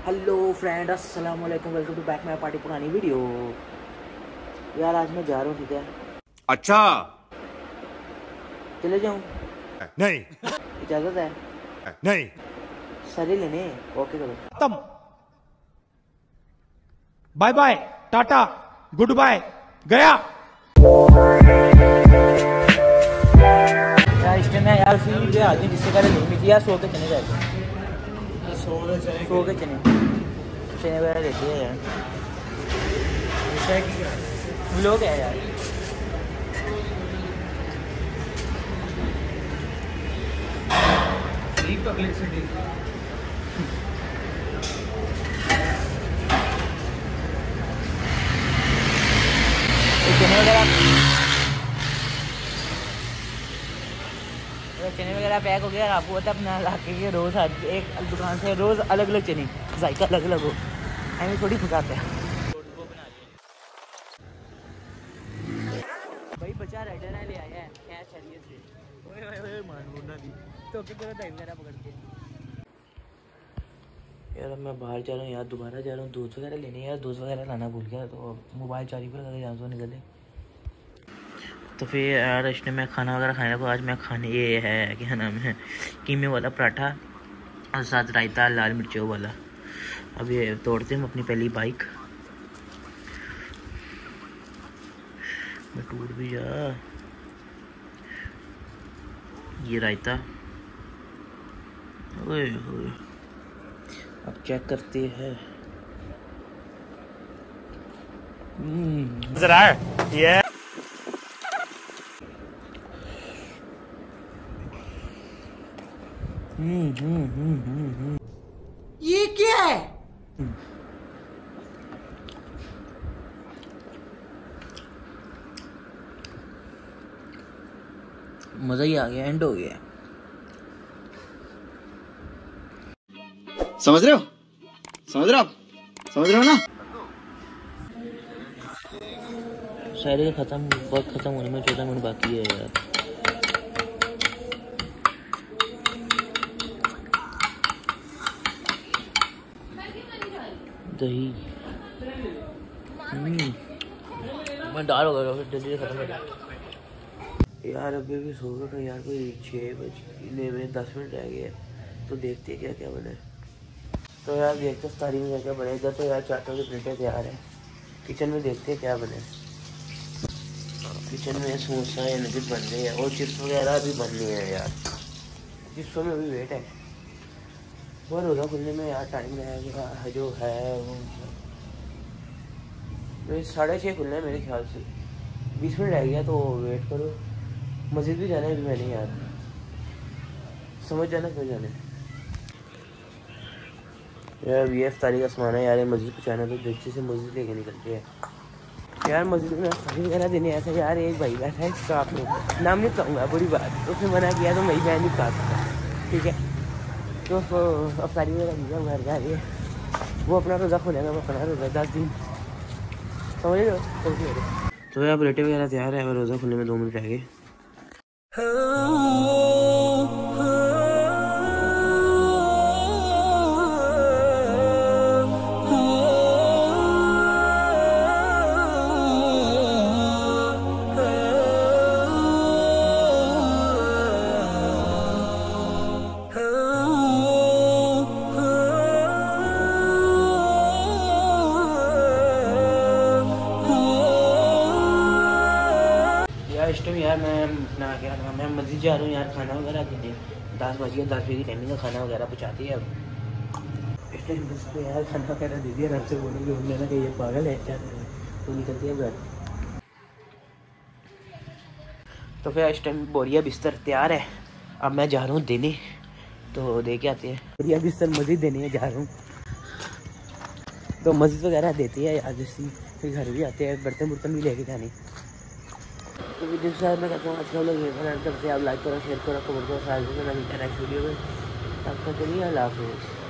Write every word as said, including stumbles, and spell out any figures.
Hello friend, अस्सलाम वालेकुम, welcome to back my party पुरानी वीडियो। यार आज मैं जा रहा हूँ, ठीक है? अच्छा, चले जाऊँ? नहीं, इजाज़त है? नहीं, सारे लेने। ओके करो। खत्म। Bye bye, tata, good bye, गया। यार इस टाइम यार फिर आदमी जिससे करे नहीं मिली यार, सो के चने जाएगा। सो के चने सो के चने चने वगैरह लेते हैं यार। लोग है यार। चने वगैरह चने वगैरह पैक हो गया। आपको पता है अपना इलाके के रोज़ एक दुकान से रोज़ अलग अलग चने, जायका अलग अलग हो, हमें थोड़ी फुकाते हैं भाई। बच्चा राइडर है, ले आया है क्या शरीय से। ओए ओए ओए मान दी तो क्या करो टाइम वगैरह पकड़ के। यार अब मैं बाहर जा रहा हूँ यार, दोबारा जा रहा हूँ दूध वगैरह लेने। यार दूध वगैरह लाना भूल गया, तो मोबाइल चार्ज पर लगा यहाँ से निकले। तो फिर यार इसने मैं खाना वगैरह खाने को, आज मैं खाने ये है क्या नाम है, कीमे वाला पराठा और साथ रायता लाल मिर्चों वाला। अब ये तोड़ते हैं अपनी पहली बाइक। मैं टूट भी जा। ये रायता, ओए ओए। अब चेक करते हैं। जरा ये हम्म हम्म हम्म हम्म ये क्या है? मजा ही आ गया, एंड हो गया। समझ रहे हो समझ रहे हो आप समझ रहे हो ना? शायरी खत्म, बहुत खत्म होने में चौदह मिनट बाकी है यार। दही मैं डाल हो गया, फिर जल्दी खत्म हो गया यार। अभी भी सो रहा था यार, कोई छः बजे में दस मिनट रह गए, तो देखते हैं क्या क्या बने। तो यार देखते तारीख में क्या क्या बने। इधर तो यार चाटों की प्लेटें तैयार है, किचन में देखते हैं क्या बने। किचन में समोसा या नजर बन रही है और चिप्स वगैरह भी बन रही है यार। चिप्सों में भी वेट है, बहुत रोज़ा खुलने में यार टाइम लगेगा जो है वो। साढ़े छः खुलना है मेरे ख्याल से, बीस मिनट रह गया, तो वेट करो। मस्जिद भी जाना है अभी मैंने यार, समझ जाना क्यों जाने यार। वी एफ तारीख का सामान है यार, मस्जिद पहुँचाना, तो देखते से मस्जिद लेके निकलते हैं यार। मस्जिद में तारीख वगैरह देने ऐसा यार। एक भाई बैठा है स्टाफ में, नाम नहीं बताऊँगा, बुरी बात, उसने मना किया तो मैं मैं नहीं बता सकता, ठीक है? तो अब तारीख वगैरह दिया घर जा रही है, वो अपना रोज़ा खोलेगा, मैं अपना रोज़ा दस दिन, समझ लो। तो यार प्लेटें वगैरह तैयार है, रोज़ा खुलने में दो मिनट रह गए। इस टाइम यार मैं अपना क्या नाम है, मस्जिद जा रहा हूँ यार, खाना वगैरह के लिए। दस बज गया, दस बजे की टाइमिंग का खाना वगैरह पहुँचाती है अब। इस टाइम बस को यार खाना वगैरह दे दिया, आराम से बोलेंगे उन्होंने ना कि ये पागल है क्या, तो निकलती है घर। तो फिर इस टाइम बोरिया बिस्तर तैयार है, अब मैं जा रहा हूँ देने, तो दे के आते हैं। बोरिया बिस्तर मस्जिद देने जा रहा हूँ, तो मस्जिद वगैरह देती है यार जैसी, फिर घर भी आते हैं, बर्तन बर्तन भी लेके जाने। तो वीडियो शायद मैं कहता हूँ आज का लोग ये आप लाइक करो, शेयर करो, कमेंट करो, साथ में नेक्स्ट वीडियो में। तब तक के लिए अल्लाह हाफ़िज़।